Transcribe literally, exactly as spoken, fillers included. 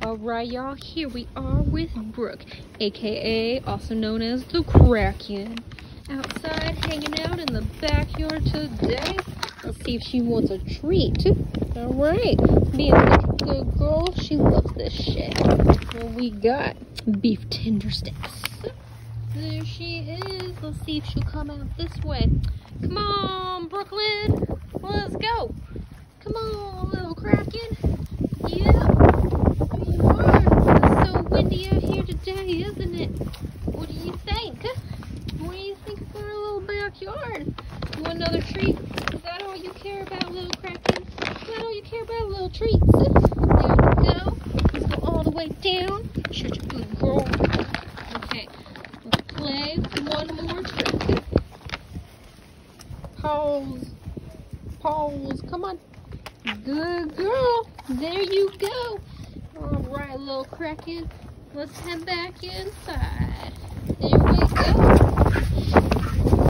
Alright, y'all, here we are with Brooke, aka also known as the Kraken, outside hanging out in the backyard today. Let's see if she wants a treat. Alright, being such a good girl, she loves this shit. What we got? Beef tender sticks. There she is. Let's see if she'll come out this way. Come on, Brooklyn. Let's go. Come on, little Kraken. Yeah. It's so windy out here today, isn't it? What do you think? What do you think for a little backyard? You want another treat? Is that all you care about, little Kraken? Is that all you care about, little treats? There we go. Let's go all the way down. Such a good girl. Okay. Let's play one more trick. Pause. Pause. Come on. Good girl. There you go. All right, little Kraken. Let's head back inside. There we